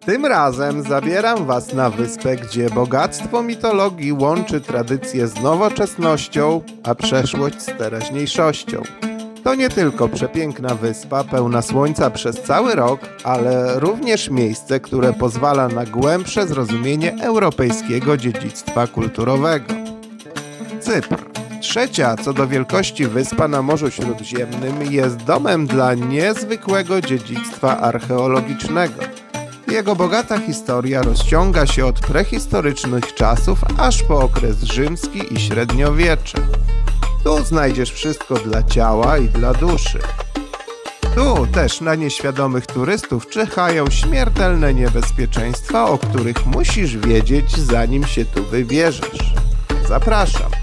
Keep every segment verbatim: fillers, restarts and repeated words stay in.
Tym razem zabieram Was na wyspę, gdzie bogactwo mitologii łączy tradycję z nowoczesnością, a przeszłość z teraźniejszością. To nie tylko przepiękna wyspa pełna słońca przez cały rok, ale również miejsce, które pozwala na głębsze zrozumienie europejskiego dziedzictwa kulturowego. Cypr, trzecia co do wielkości wyspa na Morzu Śródziemnym, jest domem dla niezwykłego dziedzictwa archeologicznego. Jego bogata historia rozciąga się od prehistorycznych czasów aż po okres rzymski i średniowiecze. Tu znajdziesz wszystko dla ciała i dla duszy. Tu też na nieświadomych turystów czyhają śmiertelne niebezpieczeństwa, o których musisz wiedzieć, zanim się tu wybierzesz. Zapraszam!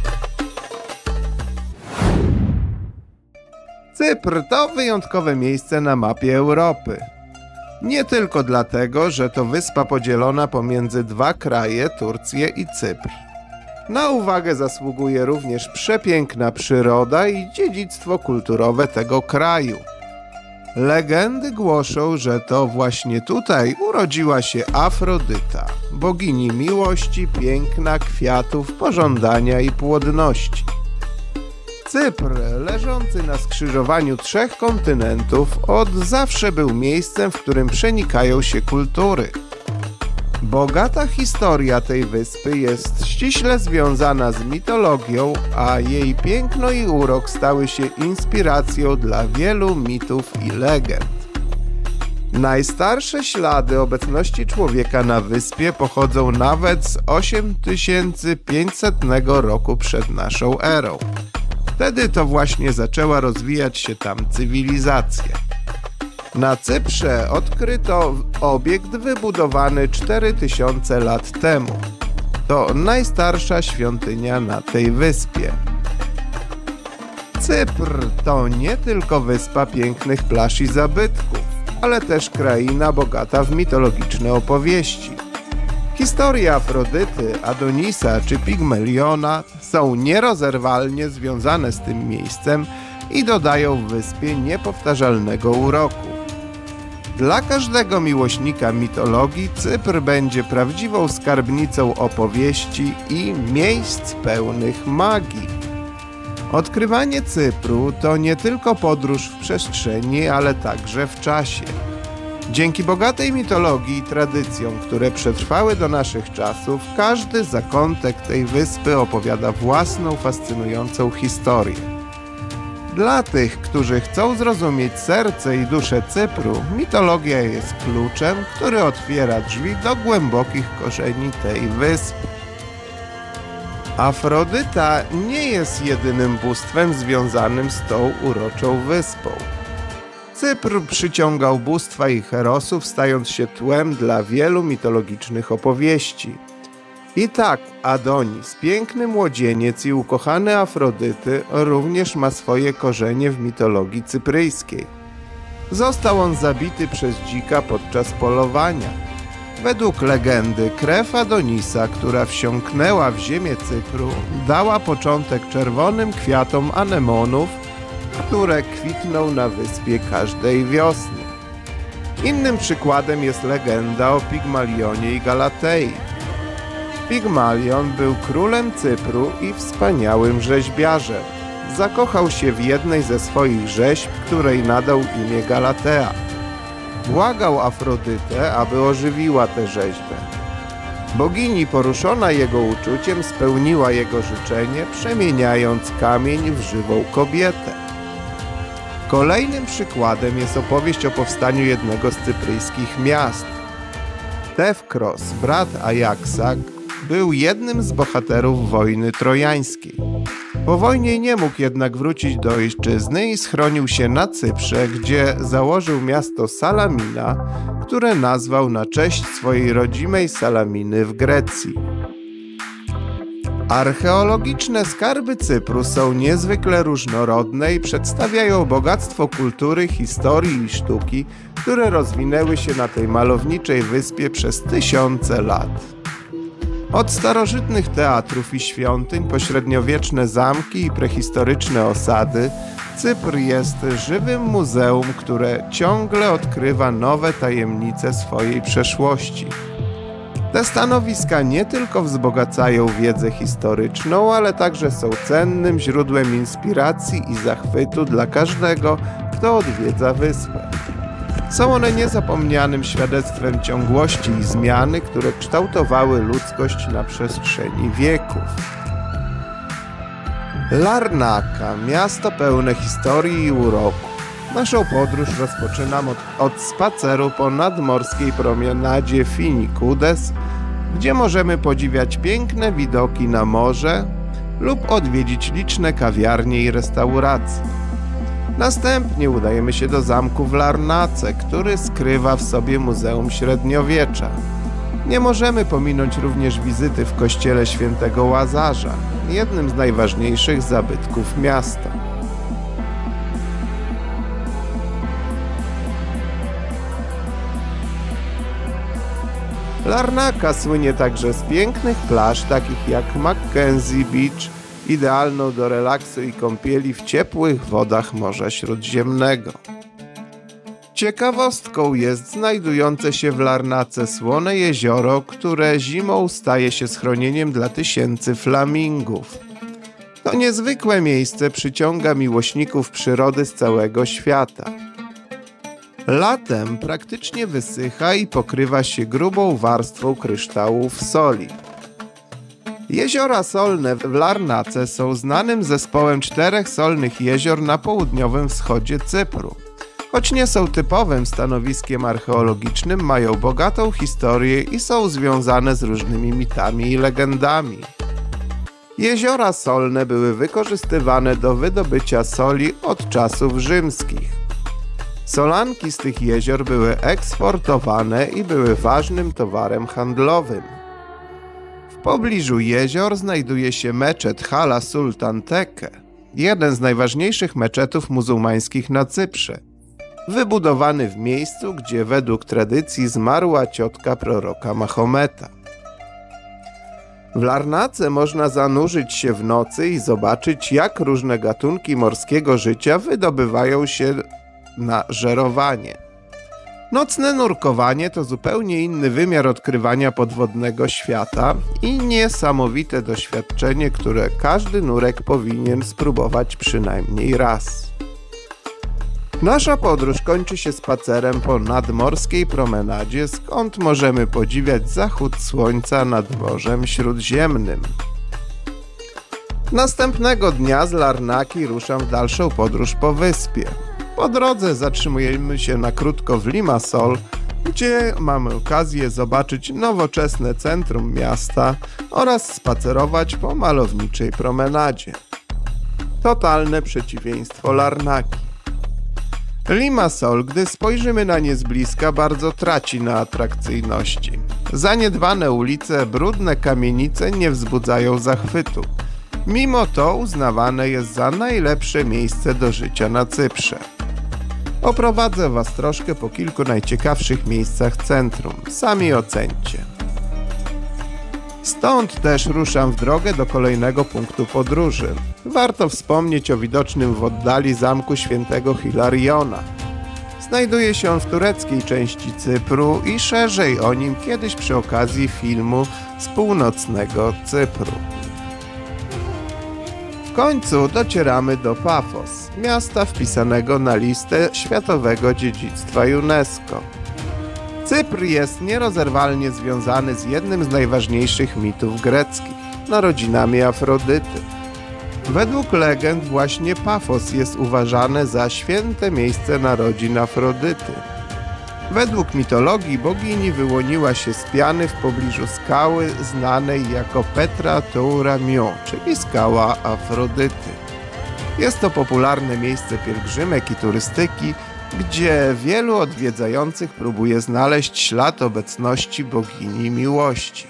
Cypr to wyjątkowe miejsce na mapie Europy. Nie tylko dlatego, że to wyspa podzielona pomiędzy dwa kraje, Turcję i Cypr. Na uwagę zasługuje również przepiękna przyroda i dziedzictwo kulturowe tego kraju. Legendy głoszą, że to właśnie tutaj urodziła się Afrodyta, bogini miłości, piękna, kwiatów, pożądania i płodności. Cypr, leżący na skrzyżowaniu trzech kontynentów, od zawsze był miejscem, w którym przenikają się kultury. Bogata historia tej wyspy jest ściśle związana z mitologią, a jej piękno i urok stały się inspiracją dla wielu mitów i legend. Najstarsze ślady obecności człowieka na wyspie pochodzą nawet z osiem tysięcy pięćsetnego roku przed naszą erą. Wtedy to właśnie zaczęła rozwijać się tam cywilizacja. Na Cyprze odkryto obiekt wybudowany cztery tysiące lat temu. To najstarsza świątynia na tej wyspie. Cypr to nie tylko wyspa pięknych plaż i zabytków, ale też kraina bogata w mitologiczne opowieści. Historie Afrodyty, Adonisa czy Pigmeliona są nierozerwalnie związane z tym miejscem i dodają wyspie niepowtarzalnego uroku. Dla każdego miłośnika mitologii Cypr będzie prawdziwą skarbnicą opowieści i miejsc pełnych magii. Odkrywanie Cypru to nie tylko podróż w przestrzeni, ale także w czasie. Dzięki bogatej mitologii i tradycjom, które przetrwały do naszych czasów, każdy zakątek tej wyspy opowiada własną fascynującą historię. Dla tych, którzy chcą zrozumieć serce i duszę Cypru, mitologia jest kluczem, który otwiera drzwi do głębokich korzeni tej wyspy. Afrodyta nie jest jedynym bóstwem związanym z tą uroczą wyspą. Cypr przyciągał bóstwa i herosów, stając się tłem dla wielu mitologicznych opowieści. I tak Adonis, piękny młodzieniec i ukochany Afrodyty, również ma swoje korzenie w mitologii cypryjskiej. Został on zabity przez dzika podczas polowania. Według legendy krew Adonisa, która wsiąknęła w ziemię Cypru, dała początek czerwonym kwiatom anemonów, które kwitną na wyspie każdej wiosny. Innym przykładem jest legenda o Pigmalionie i Galatei. Pigmalion był królem Cypru i wspaniałym rzeźbiarzem. Zakochał się w jednej ze swoich rzeźb, której nadał imię Galatea. Błagał Afrodytę, aby ożywiła tę rzeźbę. Bogini, poruszona jego uczuciem, spełniła jego życzenie, przemieniając kamień w żywą kobietę. Kolejnym przykładem jest opowieść o powstaniu jednego z cypryjskich miast. Tewkros, brat Ajaksa, był jednym z bohaterów wojny trojańskiej. Po wojnie nie mógł jednak wrócić do ojczyzny i schronił się na Cyprze, gdzie założył miasto Salamina, które nazwał na cześć swojej rodzimej Salaminy w Grecji. Archeologiczne skarby Cypru są niezwykle różnorodne i przedstawiają bogactwo kultury, historii i sztuki, które rozwinęły się na tej malowniczej wyspie przez tysiące lat. Od starożytnych teatrów i świątyń po średniowieczne zamki i prehistoryczne osady, Cypr jest żywym muzeum, które ciągle odkrywa nowe tajemnice swojej przeszłości. Te stanowiska nie tylko wzbogacają wiedzę historyczną, ale także są cennym źródłem inspiracji i zachwytu dla każdego, kto odwiedza wyspę. Są one niezapomnianym świadectwem ciągłości i zmiany, które kształtowały ludzkość na przestrzeni wieków. Larnaca, miasto pełne historii i uroku. Naszą podróż rozpoczynam od, od spaceru po nadmorskiej promenadzie Finicudes, gdzie możemy podziwiać piękne widoki na morze lub odwiedzić liczne kawiarnie i restauracje. Następnie udajemy się do zamku w Larnace, który skrywa w sobie Muzeum Średniowiecza. Nie możemy pominąć również wizyty w kościele świętego Łazarza, jednym z najważniejszych zabytków miasta. Larnaca słynie także z pięknych plaż, takich jak Mackenzie Beach, idealną do relaksu i kąpieli w ciepłych wodach Morza Śródziemnego. Ciekawostką jest znajdujące się w Larnace słone jezioro, które zimą staje się schronieniem dla tysięcy flamingów. To niezwykłe miejsce przyciąga miłośników przyrody z całego świata. Latem praktycznie wysycha i pokrywa się grubą warstwą kryształów soli. Jeziora solne w Larnace są znanym zespołem czterech solnych jezior na południowym wschodzie Cypru. Choć nie są typowym stanowiskiem archeologicznym, mają bogatą historię i są związane z różnymi mitami i legendami. Jeziora solne były wykorzystywane do wydobycia soli od czasów rzymskich. Solanki z tych jezior były eksportowane i były ważnym towarem handlowym. W pobliżu jezior znajduje się meczet Hala Sultan Tekke, jeden z najważniejszych meczetów muzułmańskich na Cyprze, wybudowany w miejscu, gdzie według tradycji zmarła ciotka proroka Mahometa. W Larnace można zanurzyć się w nocy i zobaczyć, jak różne gatunki morskiego życia wydobywają się na żerowanie. Nocne nurkowanie to zupełnie inny wymiar odkrywania podwodnego świata i niesamowite doświadczenie, które każdy nurek powinien spróbować przynajmniej raz. Nasza podróż kończy się spacerem po nadmorskiej promenadzie, skąd możemy podziwiać zachód słońca nad Morzem Śródziemnym. Następnego dnia z Larnaki ruszam w dalszą podróż po wyspie. Po drodze zatrzymujemy się na krótko w Limassol, gdzie mamy okazję zobaczyć nowoczesne centrum miasta oraz spacerować po malowniczej promenadzie. Totalne przeciwieństwo Larnaki. Limassol, gdy spojrzymy na nie z bliska, bardzo traci na atrakcyjności. Zaniedbane ulice, brudne kamienice nie wzbudzają zachwytu. Mimo to uznawane jest za najlepsze miejsce do życia na Cyprze. Oprowadzę Was troszkę po kilku najciekawszych miejscach centrum. Sami ocencie. Stąd też ruszam w drogę do kolejnego punktu podróży. Warto wspomnieć o widocznym w oddali zamku świętego Hilariona. Znajduje się on w tureckiej części Cypru i szerzej o nim kiedyś przy okazji filmu z północnego Cypru. W końcu docieramy do Pafos, miasta wpisanego na listę Światowego Dziedzictwa UNESCO. Cypr jest nierozerwalnie związany z jednym z najważniejszych mitów greckich – narodzinami Afrodyty. Według legend właśnie Pafos jest uważane za święte miejsce narodzin Afrodyty. Według mitologii bogini wyłoniła się z piany w pobliżu skały znanej jako Petra Toura Mion, czyli skała Afrodyty. Jest to popularne miejsce pielgrzymek i turystyki, gdzie wielu odwiedzających próbuje znaleźć ślad obecności bogini miłości.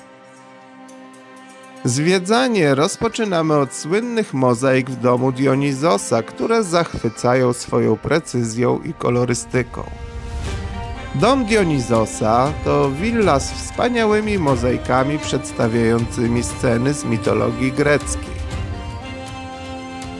Zwiedzanie rozpoczynamy od słynnych mozaik w domu Dionizosa, które zachwycają swoją precyzją i kolorystyką. Dom Dionizosa to willa z wspaniałymi mozaikami przedstawiającymi sceny z mitologii greckiej.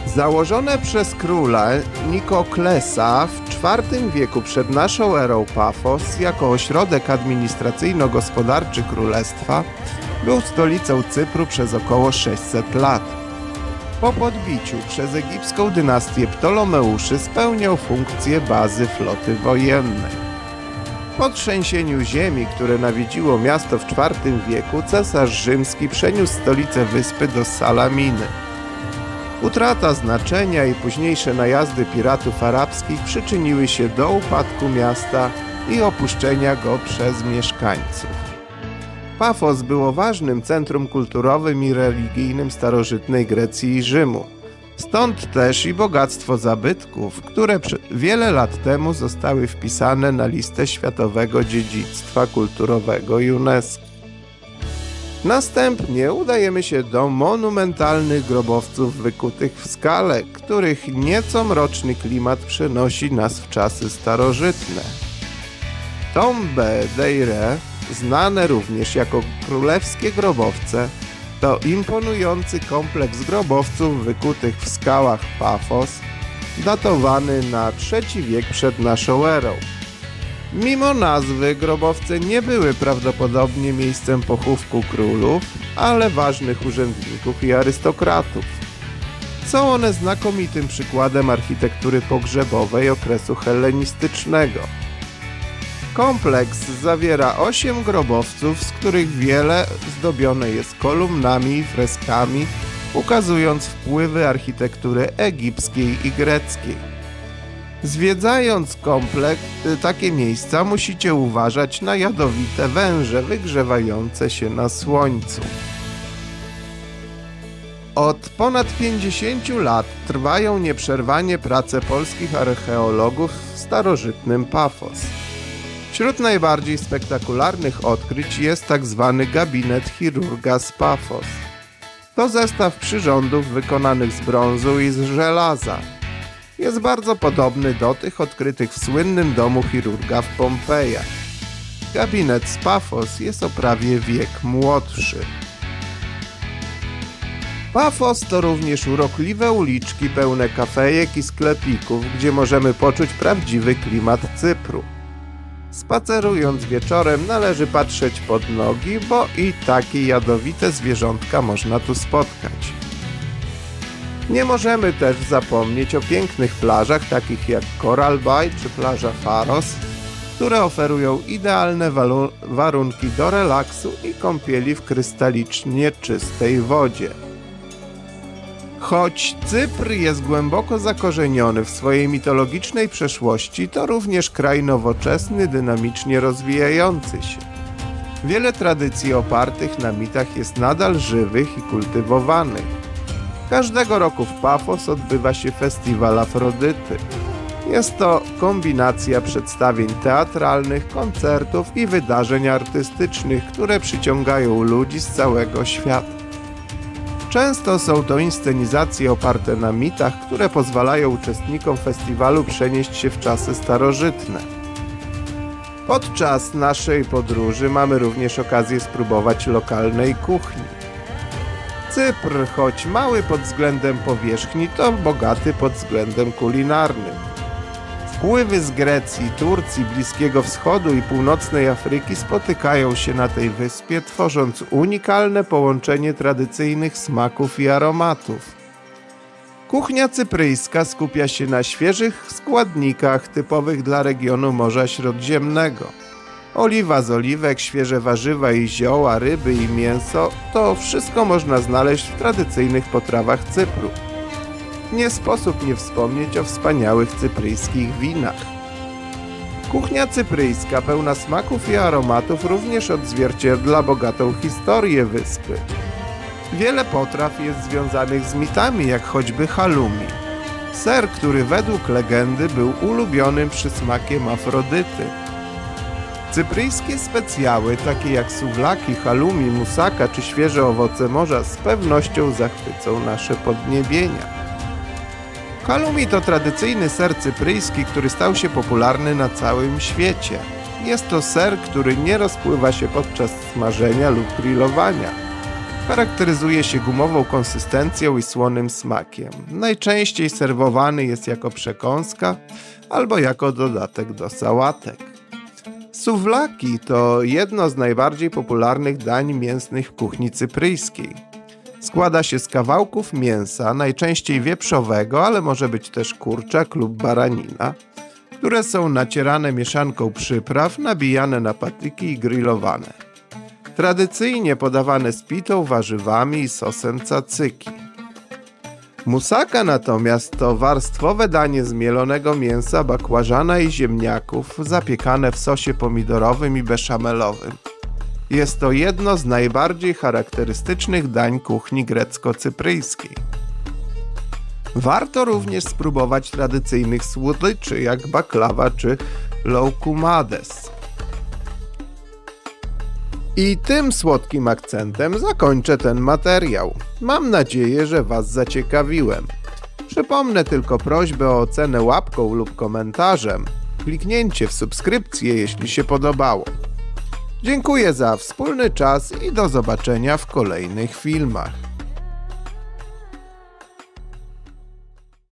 Założone przez króla Nikoklesa w czwartym wieku przed naszą erą Pafos jako ośrodek administracyjno-gospodarczy królestwa był stolicą Cypru przez około sześćset lat. Po podbiciu przez egipską dynastię Ptolomeuszy spełniał funkcję bazy floty wojennej. Po trzęsieniu ziemi, które nawiedziło miasto w czwartym wieku, cesarz rzymski przeniósł stolicę wyspy do Salaminy. Utrata znaczenia i późniejsze najazdy piratów arabskich przyczyniły się do upadku miasta i opuszczenia go przez mieszkańców. Pafos było ważnym centrum kulturowym i religijnym starożytnej Grecji i Rzymu. Stąd też i bogactwo zabytków, które wiele lat temu zostały wpisane na listę Światowego Dziedzictwa Kulturowego UNESCO. Następnie udajemy się do monumentalnych grobowców wykutych w skale, których nieco mroczny klimat przenosi nas w czasy starożytne. Tombe Deire, znane również jako królewskie grobowce, to imponujący kompleks grobowców wykutych w skałach Pafos, datowany na trzeci wiek przed naszą erą. Mimo nazwy, grobowce nie były prawdopodobnie miejscem pochówku królów, ale ważnych urzędników i arystokratów. Są one znakomitym przykładem architektury pogrzebowej okresu hellenistycznego. Kompleks zawiera osiem grobowców, z których wiele zdobione jest kolumnami i freskami, ukazując wpływy architektury egipskiej i greckiej. Zwiedzając kompleks, takie miejsca musicie uważać na jadowite węże wygrzewające się na słońcu. Od ponad pięćdziesięciu lat trwają nieprzerwanie prace polskich archeologów w starożytnym Pafos. Wśród najbardziej spektakularnych odkryć jest tzw. gabinet chirurga z Pafos. To zestaw przyrządów wykonanych z brązu i z żelaza. Jest bardzo podobny do tych odkrytych w słynnym domu chirurga w Pompejach. Gabinet z Pafos jest o prawie wiek młodszy. Pafos to również urokliwe uliczki pełne kafejek i sklepików, gdzie możemy poczuć prawdziwy klimat Cypru. Spacerując wieczorem należy patrzeć pod nogi, bo i takie jadowite zwierzątka można tu spotkać. Nie możemy też zapomnieć o pięknych plażach takich jak Coral Bay czy plaża Faros, które oferują idealne warunki do relaksu i kąpieli w krystalicznie czystej wodzie. Choć Cypr jest głęboko zakorzeniony w swojej mitologicznej przeszłości, to również kraj nowoczesny, dynamicznie rozwijający się. Wiele tradycji opartych na mitach jest nadal żywych i kultywowanych. Każdego roku w Pafos odbywa się festiwal Afrodyty. Jest to kombinacja przedstawień teatralnych, koncertów i wydarzeń artystycznych, które przyciągają ludzi z całego świata. Często są to inscenizacje oparte na mitach, które pozwalają uczestnikom festiwalu przenieść się w czasy starożytne. Podczas naszej podróży mamy również okazję spróbować lokalnej kuchni. Cypr, choć mały pod względem powierzchni, to bogaty pod względem kulinarnym. Wpływy z Grecji, Turcji, Bliskiego Wschodu i Północnej Afryki spotykają się na tej wyspie, tworząc unikalne połączenie tradycyjnych smaków i aromatów. Kuchnia cypryjska skupia się na świeżych składnikach typowych dla regionu Morza Śródziemnego. Oliwa z oliwek, świeże warzywa i zioła, ryby i mięso – to wszystko można znaleźć w tradycyjnych potrawach Cypru. Nie sposób nie wspomnieć o wspaniałych cypryjskich winach. Kuchnia cypryjska pełna smaków i aromatów również odzwierciedla bogatą historię wyspy. Wiele potraw jest związanych z mitami, jak choćby halloumi. Ser, który według legendy był ulubionym przysmakiem Afrodyty. Cypryjskie specjały, takie jak suwlaki, halloumi, musaka czy świeże owoce morza z pewnością zachwycą nasze podniebienia. Halloumi to tradycyjny ser cypryjski, który stał się popularny na całym świecie. Jest to ser, który nie rozpływa się podczas smażenia lub grillowania. Charakteryzuje się gumową konsystencją i słonym smakiem. Najczęściej serwowany jest jako przekąska albo jako dodatek do sałatek. Suwlaki to jedno z najbardziej popularnych dań mięsnych w kuchni cypryjskiej. Składa się z kawałków mięsa, najczęściej wieprzowego, ale może być też kurczak lub baranina, które są nacierane mieszanką przypraw, nabijane na patyki i grillowane. Tradycyjnie podawane z pitą, warzywami i sosem tzatziki. Musaka natomiast to warstwowe danie z mielonego mięsa, bakłażana i ziemniaków, zapiekane w sosie pomidorowym i beszamelowym. Jest to jedno z najbardziej charakterystycznych dań kuchni grecko-cypryjskiej. Warto również spróbować tradycyjnych słodyczy jak baklawa czy loukoumades. I tym słodkim akcentem zakończę ten materiał. Mam nadzieję, że Was zaciekawiłem. Przypomnę tylko prośbę o ocenę łapką lub komentarzem, kliknięcie w subskrypcję, jeśli się podobało. Dziękuję za wspólny czas i do zobaczenia w kolejnych filmach.